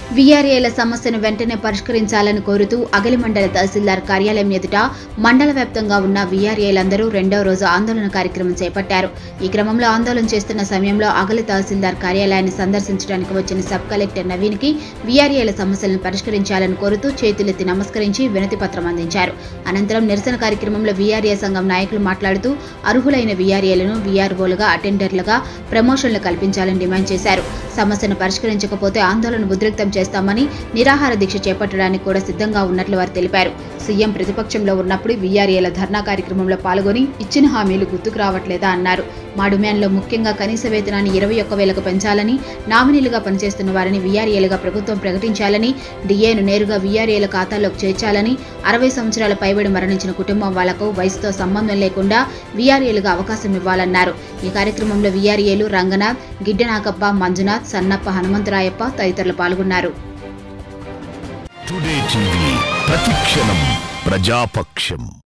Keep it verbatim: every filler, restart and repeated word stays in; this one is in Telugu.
వీఆర్ఏల సమస్యను వెంటనే పరిష్కరించాలని కోరుతూ అగలి మండల తహసీల్దార్ కార్యాలయం ఎదుట మండల వ్యాప్తంగా ఉన్న వీఆర్ఏలందరూ రెండవ రోజు ఆందోళన కార్యక్రమం చేపట్టారు. ఈ క్రమంలో ఆందోళన చేస్తున్న సమయంలో అగలి తహసీల్దార్ కార్యాలయాన్ని సందర్శించడానికి వచ్చిన సబ్ కలెక్టర్ నవీన్ కి వీఆర్ఏల సమస్యలను పరిష్కరించాలని కోరుతూ చేతులెత్తి నమస్కరించి వినతి పత్రం అందించారు. అనంతరం నిరసన కార్యక్రమంలో వీఆర్ఏ సంఘం నాయకులు మాట్లాడుతూ అర్హులైన వీఆర్ఏలను వీఆర్ఓలుగా అటెండర్లుగా ప్రమోషన్లు కల్పించాలని డిమాండ్ చేశారు. సమస్యను పరిష్కరించకపోతే ఆందోళన ఉద్రిక్తం చేస్తామని, నిరాహార దీక్ష చేపట్టడానికి కూడా సిద్ధంగా ఉన్నట్లు వారు తెలిపారు. సీఎం ప్రతిపక్షంలో ఉన్నప్పుడు వీఆర్ఏల ధర్నా కార్యక్రమంలో పాల్గొని ఇచ్చిన హామీలు గుర్తుకు రావట్లేదా అన్నారు. మా డిమాండ్లో ముఖ్యంగా కనీస వేతనాన్ని ఇరవై ఒక్క వేలకు పెంచాలని, నామినీలుగా పనిచేస్తున్న వారిని వీఆర్ఏలుగా ప్రభుత్వం ప్రకటించాలని, డిఏను నేరుగా వీఆర్ఏల ఖాతాల్లోకి చేర్చాలని, అరవై సంవత్సరాల పైబడి మరణించిన కుటుంబం వాళ్లకు వయసుతో సంబంధం లేకుండా వీఆర్ఏలుగా అవకాశం ఇవ్వాలన్నారు. ఈ కార్యక్రమంలో వీఆర్ఏలు రంగనాథ్, గిడ్డనాకప్ప, మంజునాథ్, సన్నప్ప, హనుమంతరాయప్ప తదితరులు పాల్గొన్నారు. టుడే టీవీ ప్రతిక్షణం ప్రజాపక్షం.